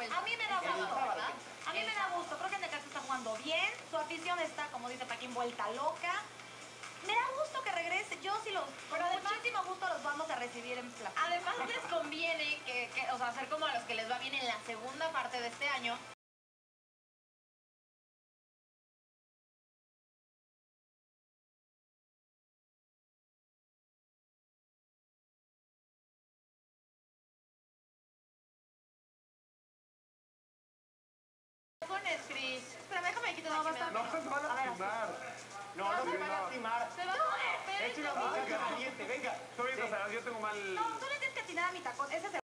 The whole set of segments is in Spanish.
vuelta. A mí me da El gusto, sábado, ¿verdad? A mí me da gusto. Creo que el Necaxa está jugando bien. Su afición está, como dice Paquín, vuelta loca. Me da gusto que regrese. Yo sí los... Pero con además- muchísimo gusto los vamos a recibir en Plaza. Además les conviene o sea, hacer como a los que les va bien en la segunda parte de este año. Pones, Cris. Espera, déjame quitar No, aquí. basta. No, se van a lastimar. No, no se van a lastimar. Se va a poner. Es una muchacha valiente, venga. Estoy viendo, o sea, yo tengo mal... No, tú le tienes que atinar a mi tacón. Ese es el...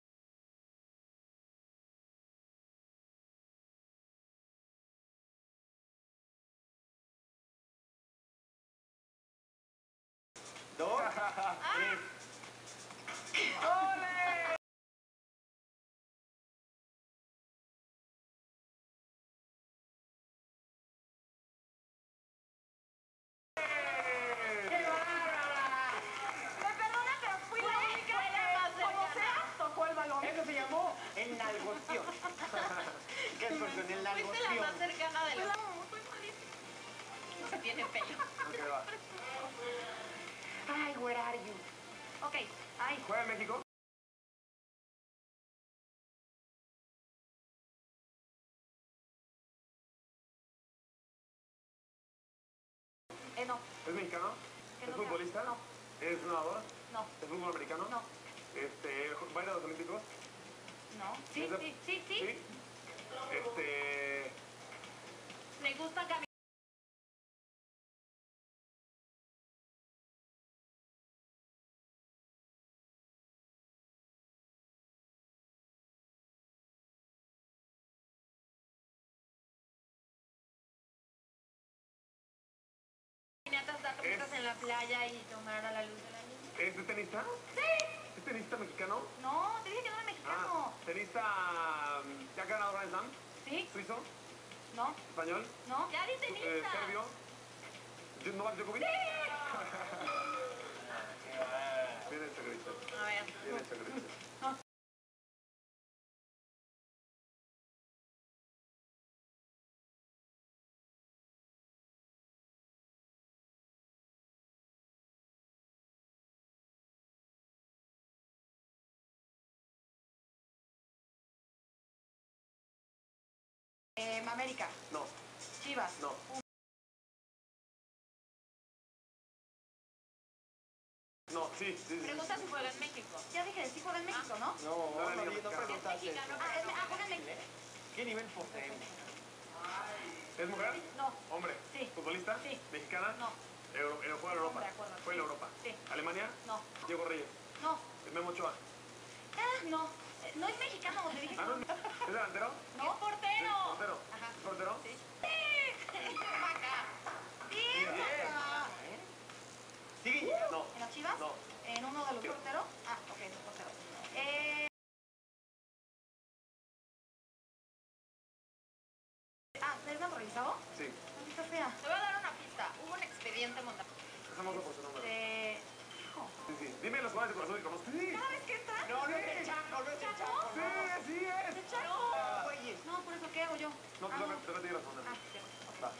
Dos, tres. Me perdona, pero fui la única que, como sea, tocó el balón. Eso se llamó enalgoción. ¿Qué es eso, Fuiste la enalgoción? más cercana de los... No, fue malísimo. No se tiene pelo. Ok, va. Ay, where are you? Ok, ay. ¿Juega en México? No, ¿Es mexicano? Que ¿Es no futbolista? sea. No. ¿Es nadador? no, ¿Es fútbol americano? no, ¿Va a ir a los Olímpicos? no. Sí, ¿Es de- sí, sí, sí. ¿Sí? Me gusta caminar. Caminatas en la playa y tomar a la luz de la luna. ¿Es de tenista? Sí. ¿Es tenista mexicano? No, te dije que no era mexicano. ¿Tenista ya ha ganado Grand Slam? ¿Sí? ¿Suizo? No, ¿Español? no. Ya di tenista. ¿Serbio? ¿Novak Djokovic? Viene el secreto. A ver. Viene el secreto. América, No, Chivas. no. No, sí, sí, sí. Pregunta si juega en México. Ya dije, sí juega en México, ¿no? No, Dale, no, niño, no mexicano. preguntaste eso. Mexicano. Juega en México. ¿Qué nivel poseemos? ¿Es mujer? No. ¿Hombre? Sí. ¿Futbolista? Sí. ¿Mexicana? No. ¿Juega en Europa? De acuerdo. ¿Fue en Europa? Sí. ¿Alemania? No. Diego Reyes. No. Memo Ochoa. No. No es mexicano, te dije que Ah, no. no. ¿Es delantero? ¿No? ¡Es portero! ¿Portero? Ajá. ¿Es portero? Sí. Vaca. Sí, papá. Sigue llegando. ¿En las Chivas? No. ¿En uno de los porteros? Ah, ok, es portero. ¿es naturalizado? Sí. ¿Dónde está fea? Te voy a dar una pista. Hubo un expediente montado. Dejémoslo por su nombre. Hijo. Sí, sí. Dime los jugadores de corazón que conozco. Sí. ¿Sabes qué está? No, no es el Chaco, no es el Chaco. Sí, sí es. ¿El Chaco? No, güeyes. No, por eso, ¿qué hago yo? No, Ah, te toca a ti responder. Ah, sí. Va.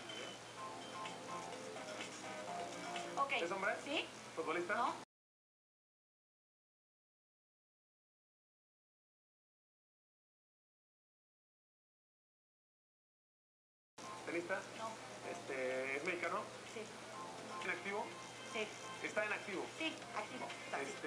Ok. ¿Es hombre? ¿Sí? ¿Futbolista? ¿No? ¿Tenista? No. ¿Es mexicano? Sí. ¿En activo? Sí. Está en activo. Sí, activo. Está así.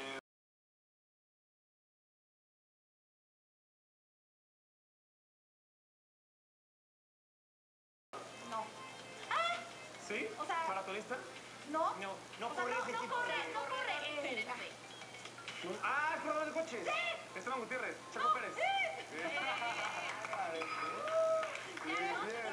No. ¿Sí? O sea- ¿Maratonista? ¿No? No, no O sea, corre ese no tipo corre, de... no corre. Espérenme. Ah, es corredor de coches. Esteban Gutiérrez. Chaco Pérez. ¡Sí! Bien. Bien, bien.